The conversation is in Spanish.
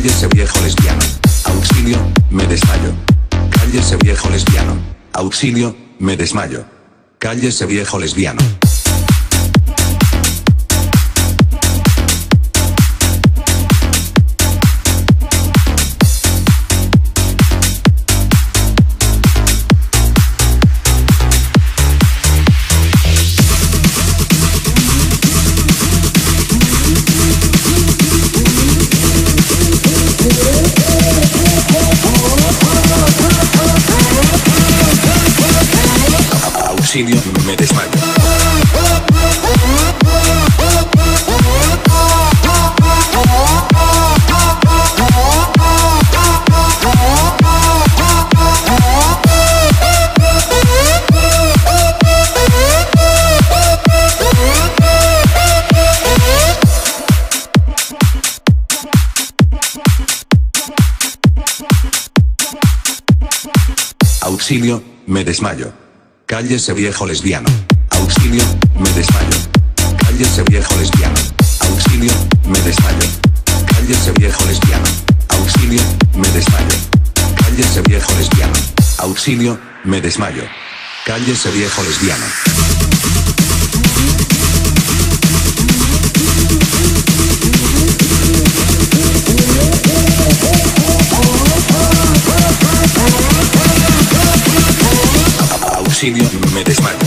Cállese viejo lesbiano. Auxilio, me desmayo. Cállese viejo lesbiano. Auxilio, me desmayo. Cállese viejo lesbiano. Auxilio, me desmayo. Auxilio, me desmayo. Cállese viejo lesbiano. Auxilio, me desmayo. Cállese viejo lesbiano. Auxilio, me desmayo. Cállese viejo lesbiano. Auxilio, me desmayo. Cállese viejo lesbiano. Auxilio, me desmayo. Cállese viejo lesbiano. Auxilio, me desmayo.